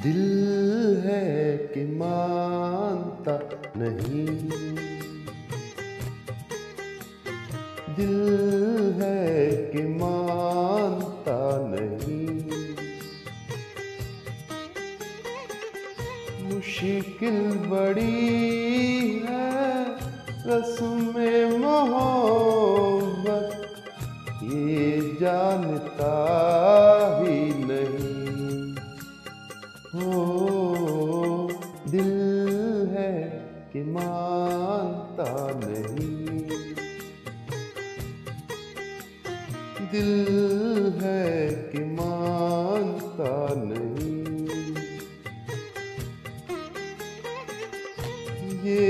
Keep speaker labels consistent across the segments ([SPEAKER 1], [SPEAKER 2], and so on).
[SPEAKER 1] दिल है कि मानता नहीं, दिल है कि मानता नहीं। मुश्किल बड़ी है रस्म मोहब्बत, ये जानता ही नहीं। हो दिल है कि मानता नहीं, दिल है कि मानता नहीं। ये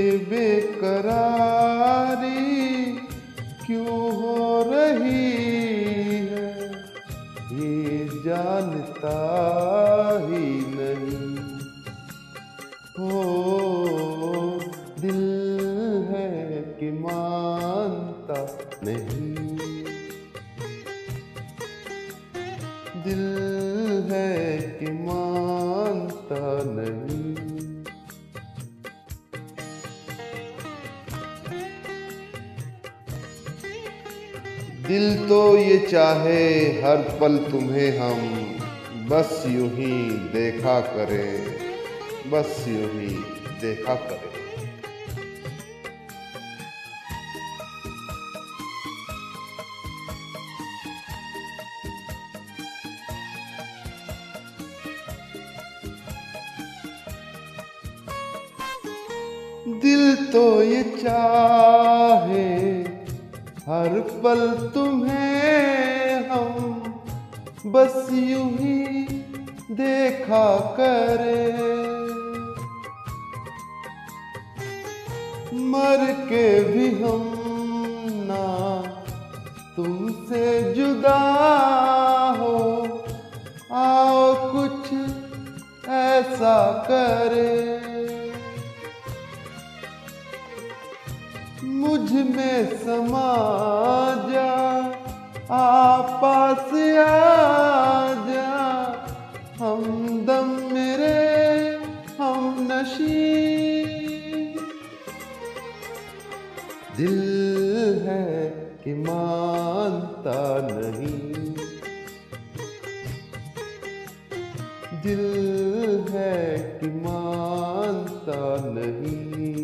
[SPEAKER 1] बेकरारी क्यों हो रही है, ये जानता ही नहीं। हो दिल है कि मानता नहीं, दिल है कि मानता नहीं। दिल तो ये चाहे हर पल तुम्हें हम बस यूं ही देखा करें, बस यूं ही देखा करें। दिल तो ये चाहे हर पल तुम्हें हम बस यूं ही देखा करें। मर के भी हम ना तुमसे जुदा हो, आओ कुछ ऐसा करें। मुझ में समा जा, पास आ जा, हमदम मेरे हम नशी। दिल है कि मानता नहीं, दिल है कि मानता नहीं।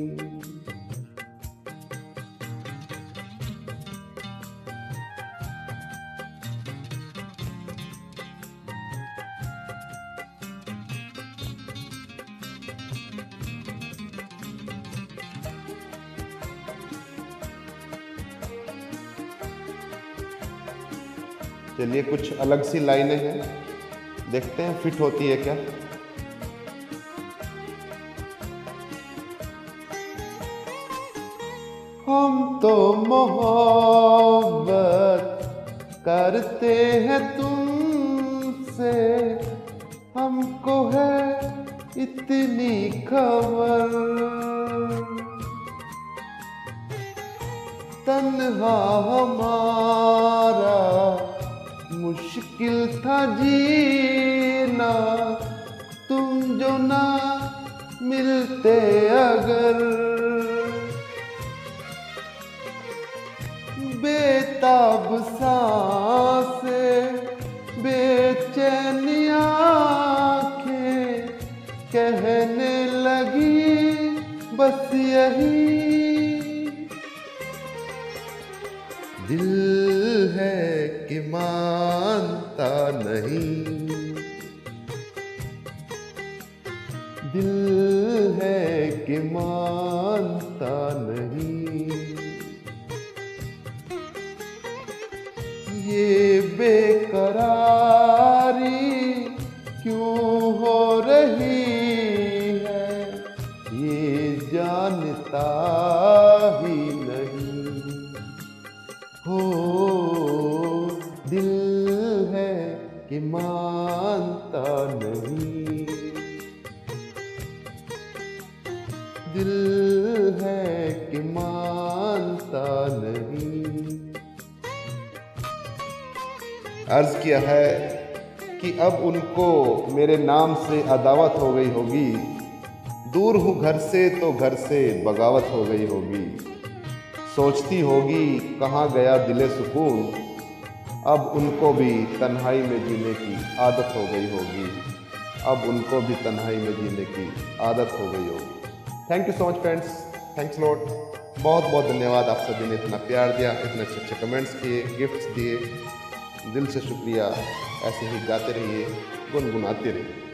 [SPEAKER 1] चलिए कुछ अलग सी लाइनें हैं, देखते हैं फिट होती है क्या। हम तो मोहब्बत करते हैं तुमसे, हमको है इतनी खबर। तन्हा हमारा मुश्किल था जीना, तुम जो ना मिलते अगर। बेताब सांसें बेचैनी आँखें कहने लगी बस यही। दिल है कि मानता नहीं, दिल है कि मानता नहीं। ये बेकरारी क्यों हो रही है, ये जानता ही नहीं। हो दिल है कि मानता नहीं, दिल है कि मानता नहीं। अर्ज किया है कि अब उनको मेरे नाम से अदावत हो गई होगी। दूर हूँ घर से तो घर से बगावत हो गई होगी। सोचती होगी कहाँ गया दिले सुकून, अब उनको भी तन्हाई में जीने की आदत हो गई होगी। अब उनको भी तन्हाई में जीने की आदत हो गई होगी। Thank you so much friends, thanks lot. बहुत बहुत धन्यवाद, आप सभी ने इतना प्यार दिया, इतने अच्छे अच्छे कमेंट्स किए, गिफ्ट्स दिए, दिल से शुक्रिया। ऐसे ही गाते रहिए, गुनगुनाते रहिए।